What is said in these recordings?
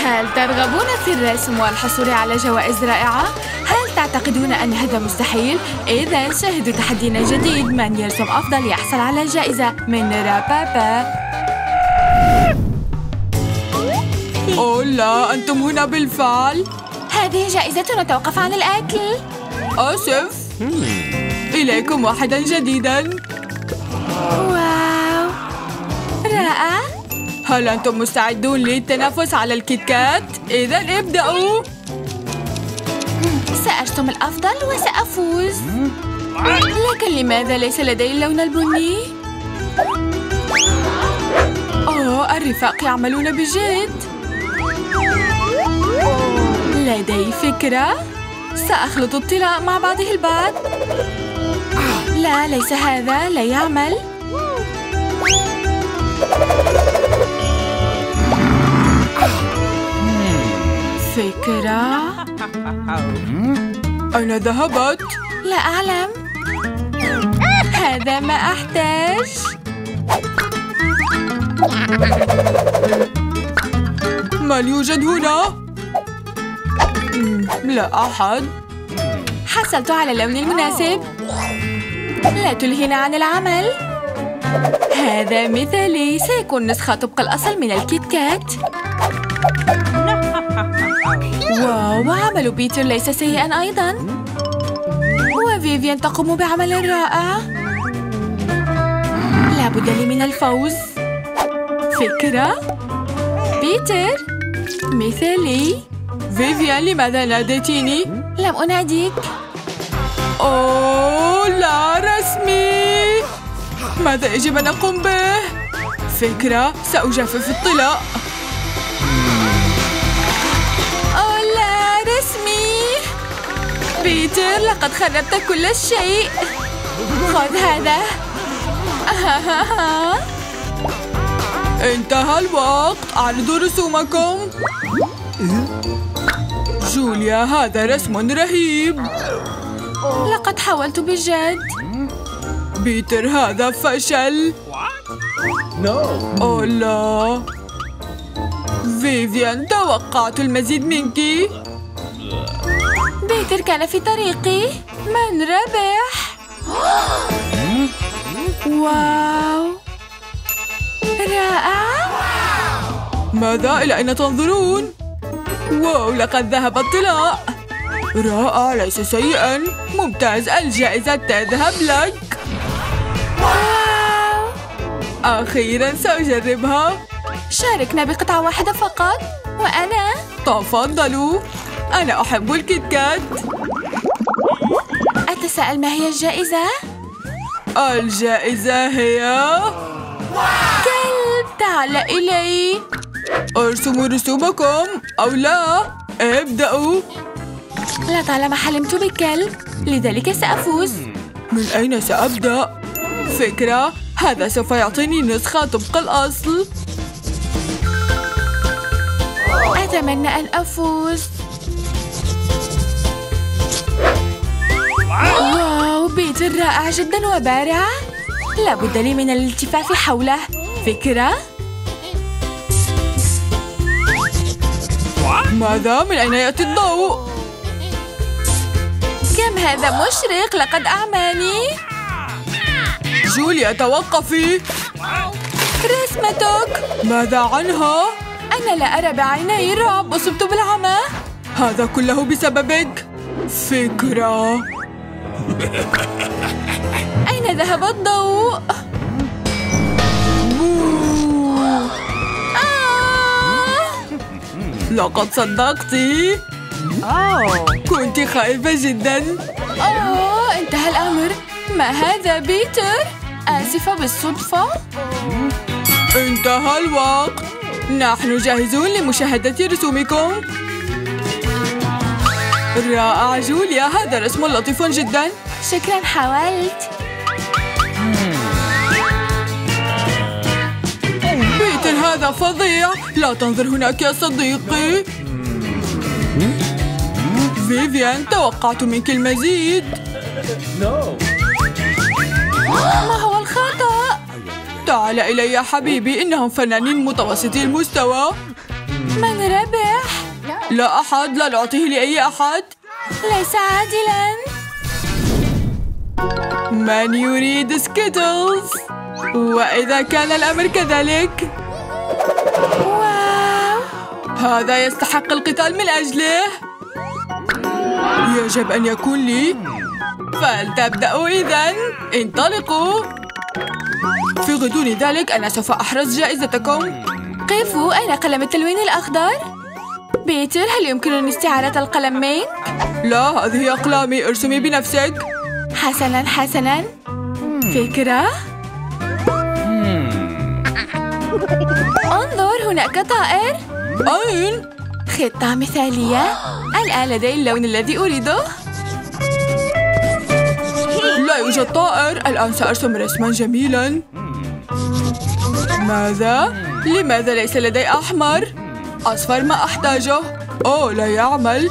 هل ترغبون في الرسم والحصول على جوائز رائعة؟ هل تعتقدون أن هذا مستحيل؟ إذن شاهدوا تحدينا جديد، من يرسم أفضل يحصل على جائزة من رابابا. أوه لا، أنتم هنا بالفعل. هذه جائزة نتوقف عن الأكل. آسف. إليكم واحدا جديدا. واو، رائع. هل أنتم مستعدون للتنافس على الكيت-كات؟ إذن ابدأوا. سأرسم الأفضل وسأفوز. لكن لماذا ليس لدي اللون البني؟ الرفاق يعملون بجد. لدي فكرة. سأخلط الطلاء مع بعضه البعض. لا، ليس هذا، لا يعمل. فكرة. أين ذهبت؟ لا أعلم. هذا ما أحتاج. من يوجد هنا؟ لا أحد. حصلت على اللون المناسب. لا تلهينا عن العمل. هذا مثالي، سيكون نسخة طبق الأصل من الكيت-كات. واو، عمل بيتر ليس سيئاً أيضاً. وفيفيان تقوم بعمل رائع. لا بد لي من الفوز. فكرة. بيتر، مثالي. فيفيان، لماذا ناديتيني؟ لم أناديك. أوه لا، رسمي. ماذا يجب أن أقوم به؟ فكرة، سأجفف الطلاء. أوه لا، رسمي. بيتر، لقد خربت كل شيء. خذ هذا. انتهى الوقت، أعرضوا رسومكم. جوليا، هذا رسم رهيب. لقد حاولت بجد. بيتر، هذا فشل. أوه لا. فيفيان، توقعت المزيد منك. بيتر كان في طريقي. من ربح؟ واو، رائع. ماذا؟ إلى أين تنظرون؟ واو، لقد ذهب الطلاء. رائع، ليس سيئاً. ممتاز، الجائزة تذهب لك. واو، أخيراً سأجربها. شاركنا بقطعة واحدة فقط. وأنا؟ تفضلوا. أنا أحب الكيت-كات. أتساءل ما هي الجائزة؟ الجائزة هي كلب. تعال إلي. ارسموا رسومكم أو لا. ابدأوا. لطالما حلمت بكلب، لذلك سأفوز. من أين سأبدأ؟ فكرة، هذا سوف يعطيني نسخة طبق الأصل. أتمنى أن أفوز. واو، بيتر رائع جدا وبارع. لابد لي من الالتفاف حوله. فكرة. ماذا؟ من أين يأتي الضوء؟ كم هذا مشرق، لقد أعماني. جوليا، توقفي. رسمتك. ماذا عنها؟ أنا لا أرى بعيني. رعب، أصبت بالعمى. هذا كله بسببك. فكرة. أين ذهب الضوء؟ لقد صدقتي. كنت خائفة جدا. انتهى الأمر. ما هذا بيتر؟ آسفة بالصدفة. انتهى الوقت. نحن جاهزون لمشاهدة رسومكم. رائع جوليا، هذا رسم لطيف جدا. شكرا، حاولت. بيتر، هذا فظيع. لا تنظر هناك يا صديقي. فيفيان، توقعت منك المزيد. ما هو الخطأ؟ تعال إلي يا حبيبي، إنهم فنانين متوسطي المستوى. من ربح؟ لا أحد، لا نعطيه لأي أحد. ليس عادلاً. من يريد سكيتلز؟ وإذا كان الأمر كذلك، واو، هذا يستحق القتال من أجله. يجب أن يكون لي. فلتبدأوا إذن، انطلقوا. في غضون ذلك أنا سوف أحرز جائزتكم. قفوا، أين قلم التلوين الأخضر؟ بيتر، هل يمكنني استعارة القلم منك؟ لا، هذه أقلامي، ارسمي بنفسك. حسناً حسناً. فكرة؟ انظر، هناك طائر. أين؟ خطة مثالية. الآن لدي اللون الذي أريده. لا يوجد طائر. الآن سأرسم رسماً جميلاً. ماذا؟ لماذا ليس لدي أحمر؟ أصفر ما أحتاجه. أوه، لا يعمل.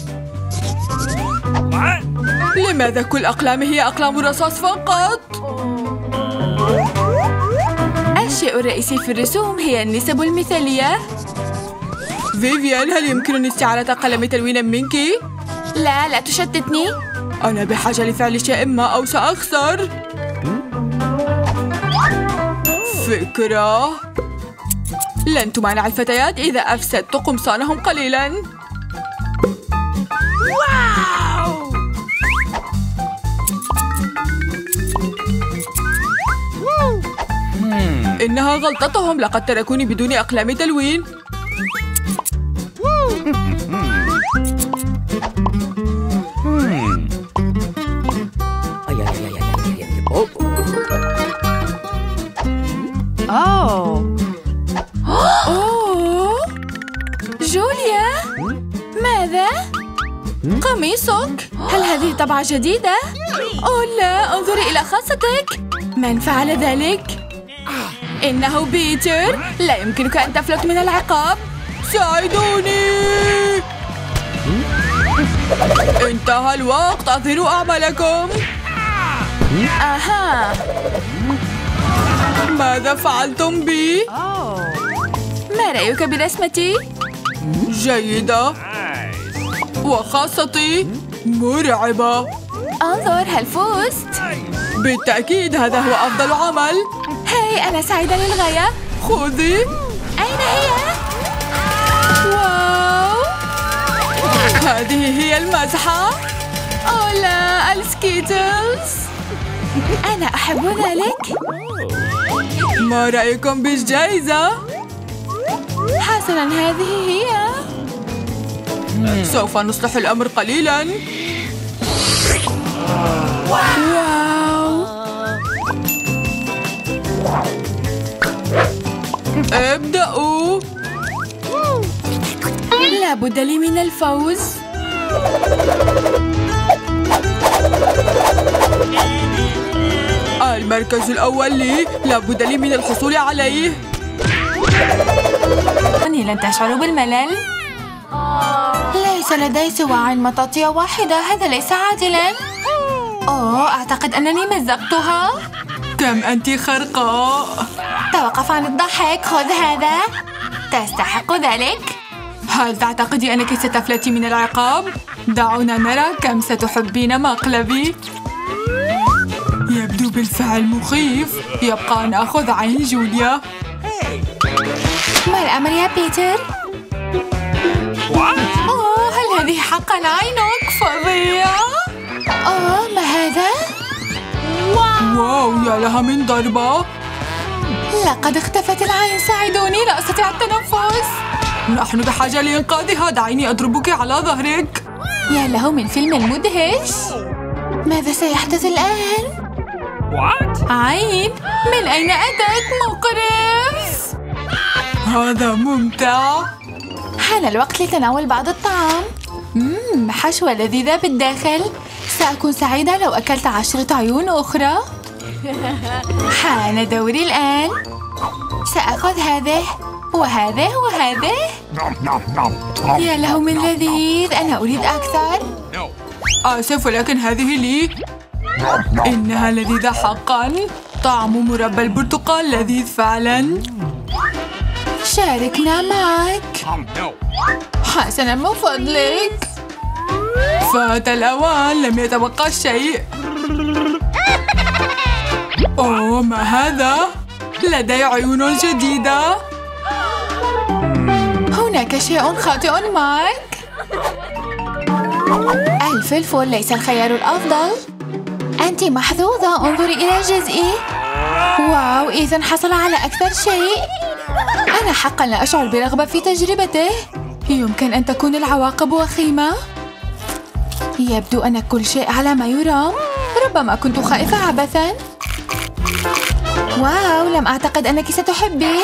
لماذا كل أقلامي هي أقلام الرصاص فقط؟ الشيء الرئيسي في الرسوم هي النسب المثالية. فيفيان، هل يمكنني استعارة قلم تلوين منك؟ لا تشتتني. أنا بحاجة لفعل شيء ما أو سأخسر. فكرة. لن تمانع الفتيات إذا أفسدت قمصانهم قليلاً. واو! إنها غلطتهم، لقد تركوني بدون أقلام تلوين. جوليا، ماذا؟ قميصك؟ هل هذه طبعة جديدة؟ أوه لا، انظري إلى خاصتك. من فعل ذلك؟ إنه بيتر. لا يمكنك أن تفلت من العقاب. ساعدوني. انتهى الوقت، أظهروا أعمالكم. أها، ماذا فعلتم بي؟ ما رأيك برسمتي؟ جيدة. وخاصتي مرعبة. انظر، هل فزت؟ بالتأكيد، هذا هو أفضل عمل. هاي، أنا سعيدة للغاية. خذي. أين هي؟ واو، هذه هي المزحة. أوه لا، السكيتلز. أنا أحب ذلك. ما رأيكم بالجائزة؟ حسناً، هذه هي. سوف نصلح الأمر قليلاً. واو! ابدأوا. لا بد لي من الفوز. المركز الأول لي، لا بد لي من الحصول عليه. لن تشعروا بالملل؟ ليس لدي سوى عين مطاطية واحدة، هذا ليس عادلاً. أوه، أعتقد أنني مزقتها. كم أنت خرقاء. توقف عن الضحك، خذ هذا. تستحق ذلك. هل تعتقدي أنك ستفلتي من العقاب؟ دعونا نرى كم ستحبين مقلبي. يبدو بالفعل مخيف. يبقى أن أخذ عين جوليا. ما الأمر يا بيتر؟ أوه، هل هذه حقاً عينك؟ فظيع. أوه، ما هذا؟ واو، يا لها من ضربة. لقد اختفت العين، ساعدوني، لا أستطيع التنفس. نحن بحاجة لإنقاذها، دعيني أضربك على ظهرك. يا له من فيلم مدهش. ماذا سيحدث الآن؟ عين؟ من أين أتت؟ مقرف. هذا ممتع. حان الوقت لتناول بعض الطعام. حشوة لذيذة بالداخل. سأكون سعيدة لو أكلت 10 عيون أخرى. حان دوري الآن. سأخذ هذه وهذه وهذه. يا له من لذيذ، أنا أريد أكثر. آسف، ولكن هذه لي. إنها لذيذة حقاً. طعم مربى البرتقال لذيذ فعلاً. شاركنا معك. حسناً من فضلك. فات الأوان، لم يتبقى شيء. أوه، ما هذا؟ لدي عيون جديدة. هناك شيء خاطئ معك. الفلفل ليس الخيار الأفضل. أنت محظوظة، انظري إلى جزئي. واو، إيثان حصل على أكثر شيء. أنا حقاً لا أشعر برغبة في تجربته. يمكن أن تكون العواقب وخيمة. يبدو أن كل شيء على ما يرام. ربما كنت خائفة عبثاً. واو، لم أعتقد أنك ستحبيه.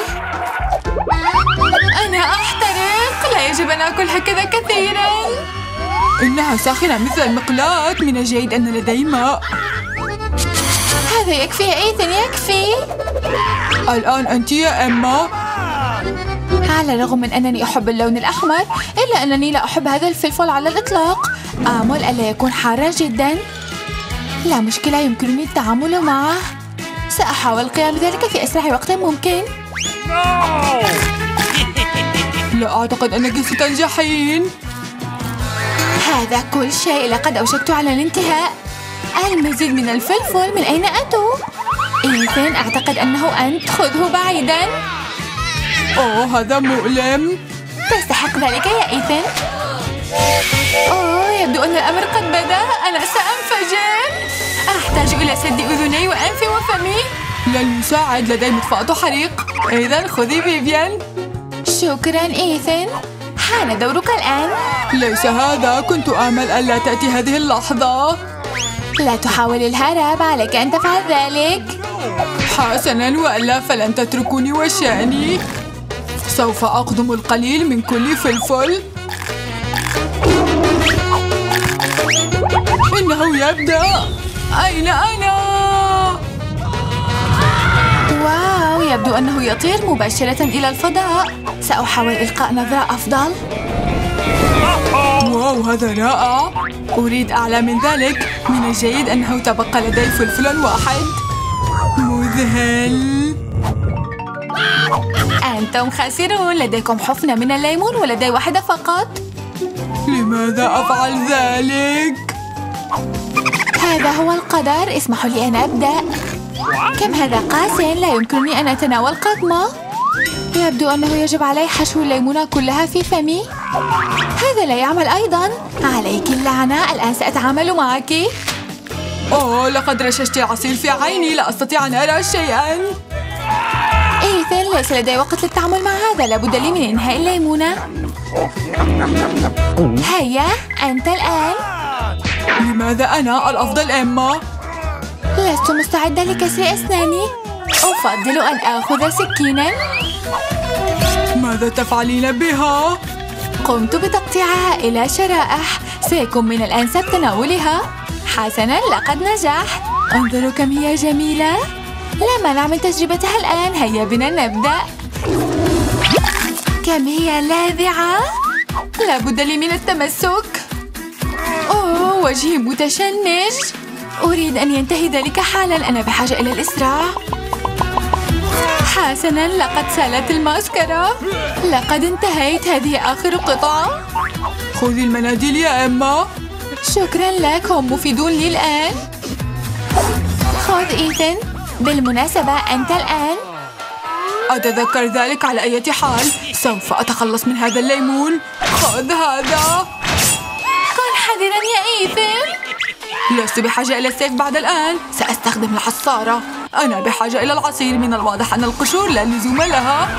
أنا أحترق، لا يجب أن آكل هكذا كثيراً. إنها ساخنة مثل المقلاة. من الجيد أن لدي ماء. هذا يكفي يا إيثان، يكفي. الآن أنت يا إما. على الرغم من أنني أحب اللون الأحمر، إلا أنني لا أحب هذا الفلفل على الإطلاق. آمل ألا يكون حارا جداً. لا مشكلة، يمكنني التعامل معه. سأحاول القيام بذلك في أسرع وقت ممكن. لا أعتقد أنك ستنجحين. هذا كل شيء، لقد أوشكت على الانتهاء. المزيد من الفلفل، من أين أتوا؟ إيثان، أعتقد أنه أنت، خذه بعيداً. أوه، هذا مؤلم. تستحق ذلك يا إيثان. أوه، يبدو أن الأمر قد بدأ. أنا سأنفجر. أحتاج إلى سد أذني وأنفي وفمي. لن يساعد، لدي مطفأة حريق. إذن خذي فيفيان. شكراً إيثان. حان دورك الآن. ليس هذا، كنت آمل ألا تأتي هذه اللحظة. لا تحاول الهرب، عليك أن تفعل ذلك. حسناً، وإلا فلن تتركوني وشأني. سوف أقضم القليل من كل فلفل. إنه يبدأ. أين أنا؟ واو، يبدو أنه يطير مباشرة إلى الفضاء. سأحاول إلقاء نظرة أفضل. واو، هذا رائع. أريد أعلى من ذلك. من الجيد أنه تبقى لدي فلفل واحد. مذهل. أنتم خاسرون، لديكم حفنة من الليمون ولدي واحدة فقط. لماذا أفعل ذلك؟ هذا هو القدر. اسمحوا لي أن أبدأ. كم هذا قاس، لا يمكنني أن أتناول قطمة. يبدو أنه يجب علي حشو الليمونة كلها في فمي. هذا لا يعمل أيضاً. عليك اللعنة، الآن سأتعامل معك. أوه، لقد رششت العصير في عيني، لا أستطيع أن أرى شيئاً. إيثان، ليس لدي وقت للتعامل مع هذا. لابد لي من إنهاء الليمونة. هيا، أنت الآن. لماذا أنا الأفضل إما؟ لست مستعدة لكسر أسناني. أفضل أن آخذ سكيناً. ماذا تفعلين بها؟ قمت بتقطيعها إلى شرائح. سيكون من الأنسب تناولها. حسناً، لقد نجحت. انظروا كم هي جميلة. لا مانع من تجربتها الآن. هيا بنا نبدأ. كم هي لاذعة. لابد لي من التمسك. أوه، وجهي متشنج. أريد أن ينتهي ذلك حالاً. أنا بحاجة إلى الإسراع. حسناً، لقد سالت الماسكارا. لقد انتهيت. هذه آخر قطعة. خذي المناديل يا إما. شكراً لك، هم مفيدون لي الآن. خذ إيثان. بالمناسبة أنت الآن. أتذكر ذلك على أي حال. سوف أتخلص من هذا الليمون. خذ هذا. كن حذراً يا إيثان. لست بحاجة إلى السيف بعد الآن. سأستخدم العصارة. أنا بحاجة إلى العصير. من الواضح أن القشور لا لزوم لها.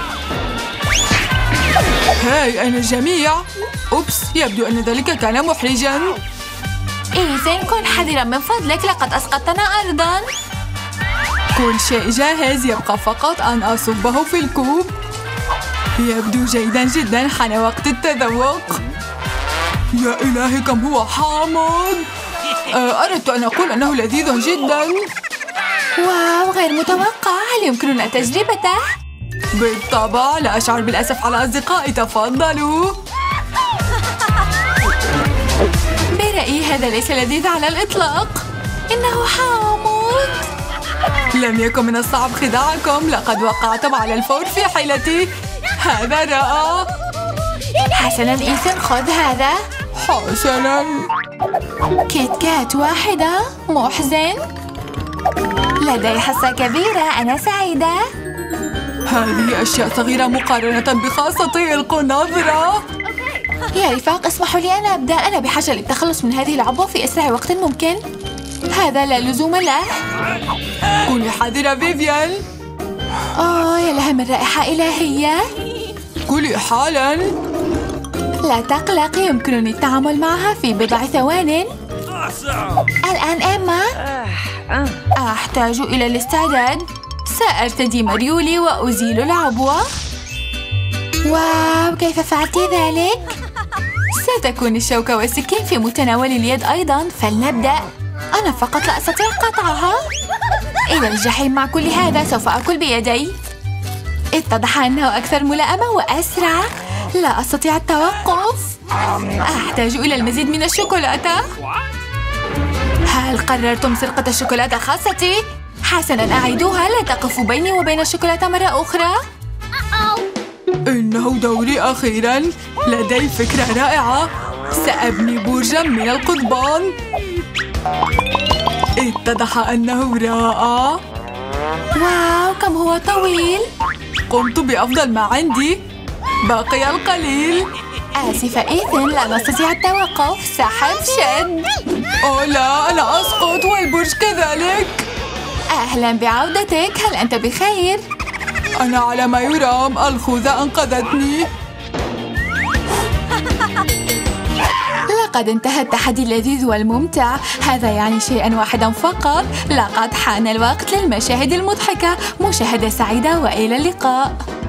هاي، أين الجميع؟ أوبس، يبدو أن ذلك كان محرجاً. إيثان، كن حذراً من فضلك، لقد أسقطتنا أرضاً. كل شيء جاهز، يبقى فقط أن أصبه في الكوب. يبدو جيداً جداً. حان وقت التذوق. يا إلهي، كم هو حامض. أردت أن أقول أنه لذيذ جداً. واو، غير متوقع. هل يمكننا تجربته؟ بالطبع، لا أشعر بالأسف على أصدقائي. تفضلوا. برأيي هذا ليس لذيذ على الإطلاق. إنه حامض. لم يكن من الصعب خداعكم. لقد وقعتم على الفور في حيلتي. هذا رائع. حسناً إيثان، خذ هذا. حسناً. كيت كات واحدة. محزن. لدي حصة كبيرة، أنا سعيدة. هذه أشياء صغيرة مقارنة بخاصتي. القوا نظرة. يا رفاق، اسمحوا لي أن أبدأ. أنا بحاجة للتخلص من هذه العبوة في أسرع وقت ممكن. هذا لا لزوم له. كوني حذرة فيفيان. يا لها من رائحة إلهية. كلي حالاً. لا تقلق، يمكنني التعامل معها في بضع ثوان. الآن إيما، أحتاج إلى الاستعداد. سأرتدي مريولي وأزيل العبوة. واو، كيف فعلت ذلك؟ ستكون الشوكة والسكين في متناول اليد أيضاً. فلنبدأ. أنا فقط لا أستطيع قطعها. إلى الجحيم مع كل هذا، سوف أكل بيدي. اتضح أنه أكثر ملائمة وأسرع. لا أستطيع التوقف. أحتاج إلى المزيد من الشوكولاتة. هل قررتم سرقة الشوكولاتة خاصتي؟ حسناً، أعيدوها. لا تقفوا بيني وبين الشوكولاتة مرة أخرى. إنه دوري أخيراً. لدي فكرة رائعة. سأبني برجاً من القضبان. اتضح أنه رائع. واو، كم هو طويل. قمت بأفضل ما عندي. بقي القليل. آسفة إيثان، لا نستطيع التوقف. سحب شد. لا، أنا أسقط والبرج كذلك. أهلا بعودتك. هل أنت بخير؟ أنا على ما يرام. الخوذة أنقذتني. لقد انتهى التحدي اللذيذ والممتع. هذا يعني شيئاً واحداً فقط. لقد حان الوقت للمشاهد المضحكة. مشاهدة سعيدة وإلى اللقاء.